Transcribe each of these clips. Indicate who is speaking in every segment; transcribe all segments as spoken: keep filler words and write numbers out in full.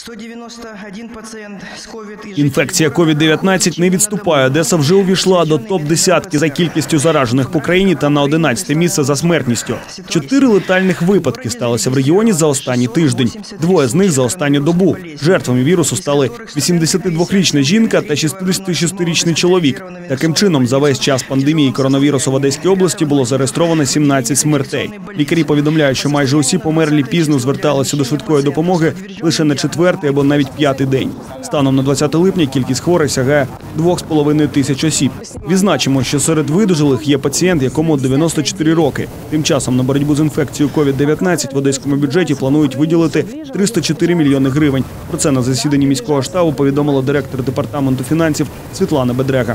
Speaker 1: Інфекція ковід дев'ятнадцять не відступає. Одеса вже увійшла до топ-десятки за кількістю заражених по країні та на одинадцяте місце за смертністю. Чотири летальних випадки сталися в регіоні за останній тиждень. Двоє з них за останню добу. Жертвами вірусу стали вісімдесятидвохрічна жінка та шістдесятишестирічний чоловік. Таким чином, за весь час пандемії коронавірусу в Одеській області було зареєстровано сімнадцять смертей. Лікарі повідомляють, що майже усі померлі пізно зверталися до швидкої допомоги лише на четвертий або навіть п'ятий день. Станом на двадцяте липня кількість хворих сягає двох з половиною тисяч осіб. Відзначимо, що серед видужалих є пацієнт, якому дев'яносто чотири роки. Тим часом на боротьбу з інфекцією ковід дев'ятнадцять в одеському бюджеті планують виділити триста чотири мільйони гривень. Про це на засіданні міського штабу повідомила директор департаменту фінансів Світлана Бедрега.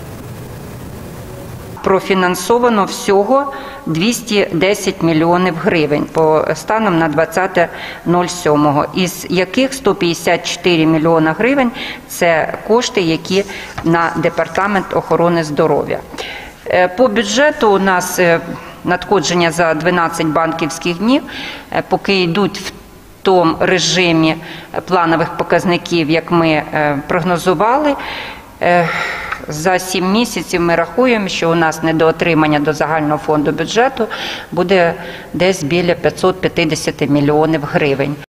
Speaker 2: Профінансовано всього двісті десять мільйонів гривень по станом на двадцяте сьоме, із яких сто п'ятдесят чотири мільйони гривень – це кошти, які на департамент охорони здоров'я. По бюджету у нас надходження за дванадцять банківських днів, поки йдуть в тому режимі планових показників, як ми прогнозували. За сім місяців ми рахуємо, що у нас недоотримання до загального фонду бюджету буде десь біля п'ятсот п'ятдесят мільйонів гривень.